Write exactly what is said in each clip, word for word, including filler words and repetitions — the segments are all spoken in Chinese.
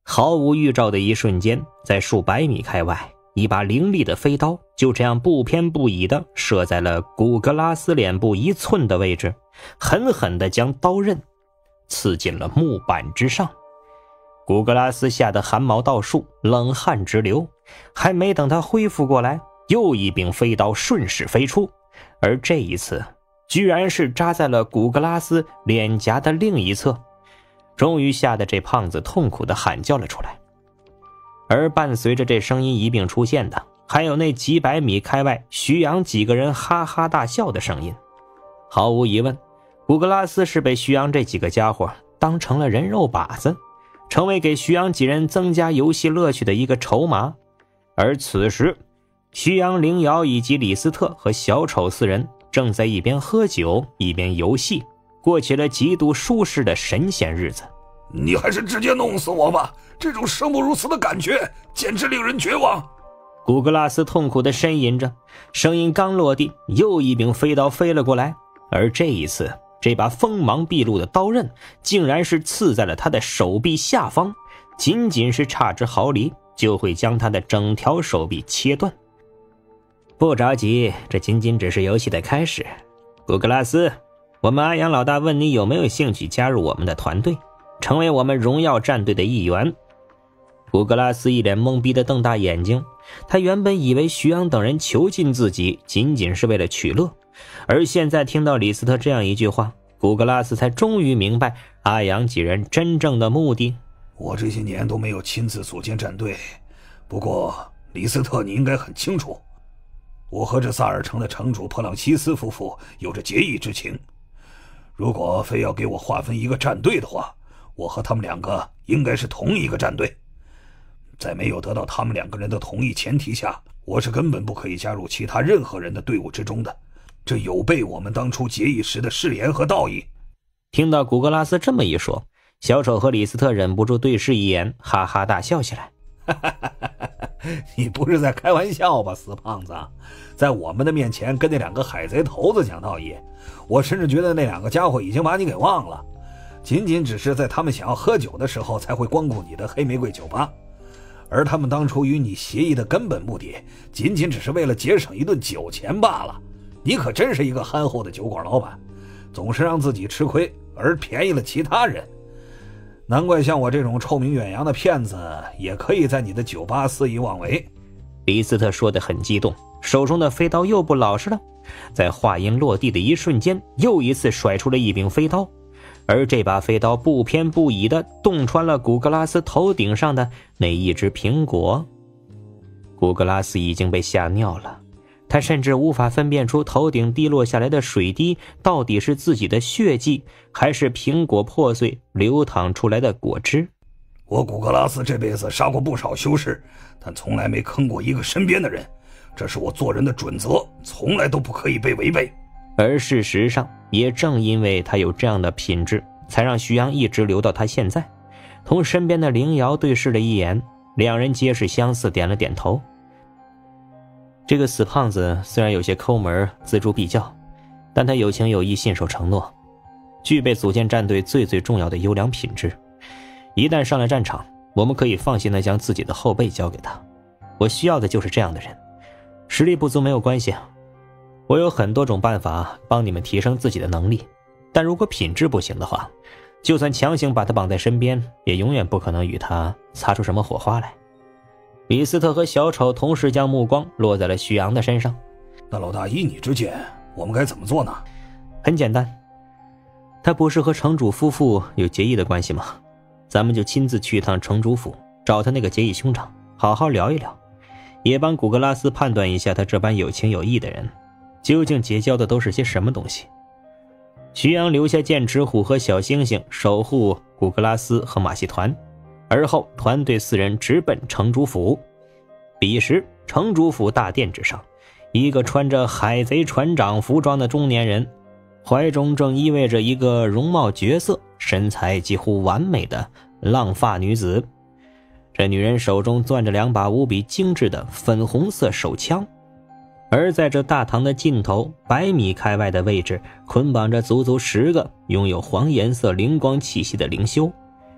毫无预兆的一瞬间，在数百米开外，一把凌厉的飞刀就这样不偏不倚地射在了古格拉斯脸部一寸的位置，狠狠地将刀刃刺进了木板之上。古格拉斯吓得汗毛倒竖，冷汗直流，还没等他恢复过来，又一柄飞刀顺势飞出，而这一次居然是扎在了古格拉斯脸颊的另一侧，终于吓得这胖子痛苦地喊叫了出来。而伴随着这声音一并出现的，还有那几百米开外徐阳几个人哈哈大笑的声音。毫无疑问，古格拉斯是被徐阳这几个家伙当成了人肉靶子，成为给徐阳几人增加游戏乐趣的一个筹码。而此时，徐阳、凌瑶以及李斯特和小丑四人正在一边喝酒一边游戏，过起了极度舒适的神仙日子。 你还是直接弄死我吧，这种生不如死的感觉简直令人绝望。 古格拉斯痛苦地呻吟着，声音刚落地，又一柄飞刀飞了过来，而这一次这把锋芒毕露的刀刃竟然是刺在了他的手臂下方，仅仅是差之毫厘就会将他的整条手臂切断。不着急，这仅仅只是游戏的开始。古格拉斯，我们阿阳老大问你有没有兴趣加入我们的团队，成为我们荣耀战队的一员。古格拉斯一脸懵逼地瞪大眼睛，他原本以为徐阳等人囚禁自己仅仅是为了取乐，而现在听到李斯特这样一句话，古格拉斯才终于明白阿阳几人真正的目的。 我这些年都没有亲自组建战队，不过李斯特你应该很清楚，我和这萨尔城的城主珀朗西斯夫妇有着结义之情，如果非要给我划分一个战队的话，我和他们两个应该是同一个战队。在没有得到他们两个人的同意前提下，我是根本不可以加入其他任何人的队伍之中的，这有悖我们当初结义时的誓言和道义。 听到古格拉斯这么一说，小丑和李斯特忍不住对视一眼，哈哈大笑起来。 你不是在开玩笑吧，死胖子？在我们的面前跟那两个海贼头子讲道义，我甚至觉得那两个家伙已经把你给忘了，仅仅只是在他们想要喝酒的时候才会光顾你的黑玫瑰酒吧，而他们当初与你协议的根本目的仅仅只是为了节省一顿酒钱罢了。你可真是一个憨厚的酒馆老板，总是让自己吃亏而便宜了其他人，难怪像我这种臭名远扬的骗子也可以在你的酒吧肆意妄为。 李斯特说得很激动，手中的飞刀又不老实了，在话音落地的一瞬间，又一次甩出了一柄飞刀，而这把飞刀不偏不倚地洞穿了古格拉斯头顶上的那一只苹果。古格拉斯已经被吓尿了，他甚至无法分辨出头顶滴落下来的水滴到底是自己的血迹，还是苹果破碎流淌出来的果汁。 我古格拉斯这辈子杀过不少修士，但从来没坑过一个身边的人，这是我做人的准则，从来都不可以被违背。 而事实上，也正因为他有这样的品质，才让徐阳一直留到他现在。同身边的凌瑶对视了一眼，两人皆是相似点了点头。这个死胖子虽然有些抠门锱铢必较，但他有情有义，信守承诺，具备组建战队最最重要的优良品质。一旦上了战场，我们可以放心地将自己的后背交给他。我需要的就是这样的人。实力不足没有关系，我有很多种办法帮你们提升自己的能力，但如果品质不行的话，就算强行把他绑在身边，也永远不可能与他擦出什么火花来。李斯特和小丑同时将目光落在了徐阳的身上。 那老大，依你之见，我们该怎么做呢？ 很简单，他不是和城主夫妇有结义的关系吗？咱们就亲自去一趟城主府，找他那个结义兄长，好好聊一聊，也帮古格拉斯判断一下他这般有情有义的人究竟结交的都是些什么东西。徐阳留下剑齿虎和小星星守护古格拉斯和马戏团，而后团队四人直奔城主府。彼时城主府大殿之上，一个穿着海贼船长服装的中年人，怀中正依偎着一个容貌绝色、身材几乎完美的浪发女子。这女人手中攥着两把无比精致的粉红色手枪，而在这大堂的尽头百米开外的位置，捆绑着足足十个拥有黄颜色灵光气息的灵修。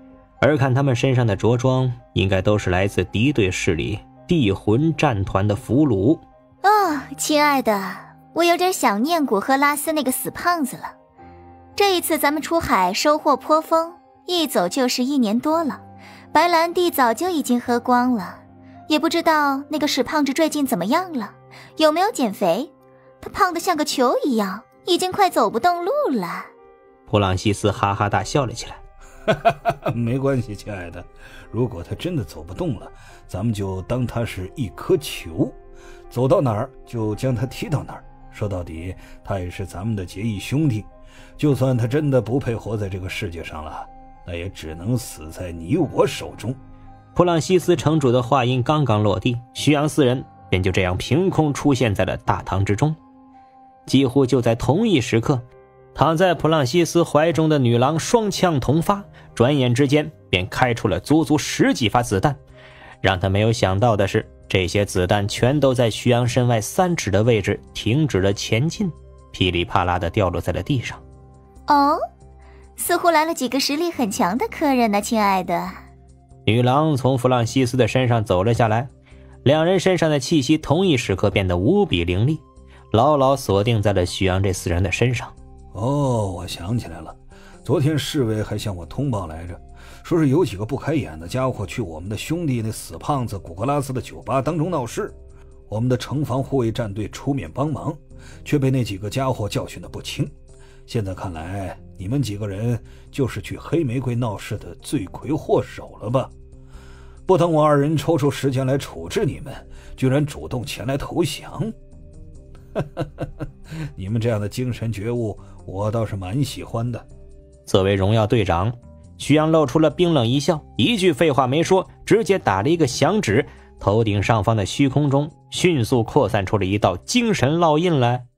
而看他们身上的着装，应该都是来自敌对势力地魂战团的俘虏。 哦，亲爱的，我有点想念古赫拉斯那个死胖子了。这一次咱们出海收获颇丰，一走就是一年多了，白兰地早就已经喝光了，也不知道那个死胖子最近怎么样了，有没有减肥？他胖得像个球一样，已经快走不动路了。 普朗西斯哈哈大笑了起来。 没关系，亲爱的，如果他真的走不动了，咱们就当他是一颗球，走到哪儿就将他踢到哪儿。说到底，他也是咱们的结义兄弟，就算他真的不配活在这个世界上了，那也只能死在你我手中。 普朗西斯城主的话音刚刚落地，徐阳四人便就这样凭空出现在了大堂之中。几乎就在同一时刻，躺在普朗西斯怀中的女郎双枪同发，转眼之间便开出了足足十几发子弹。让他没有想到的是，这些子弹全都在徐阳身外三尺的位置停止了前进，噼里啪啦地掉落在了地上。 哦，似乎来了几个实力很强的客人呢，亲爱的。 女郎从弗朗西斯的身上走了下来，两人身上的气息同一时刻变得无比凌厉，牢牢锁定在了徐阳这四人的身上。 哦，我想起来了，昨天侍卫还向我通报来着，说是有几个不开眼的家伙去我们的兄弟那死胖子古格拉斯的酒吧当中闹事，我们的城防护卫战队出面帮忙，却被那几个家伙教训得不轻。现在看来，你们几个人就是去黑玫瑰闹事的罪魁祸首了吧？不等我二人抽出时间来处置你们，居然主动前来投降。你们这样的精神觉悟，我倒是蛮喜欢的。 作为荣耀队长，徐阳露出了冰冷一笑，一句废话没说，直接打了一个响指，头顶上方的虚空中迅速扩散出了一道精神烙印来。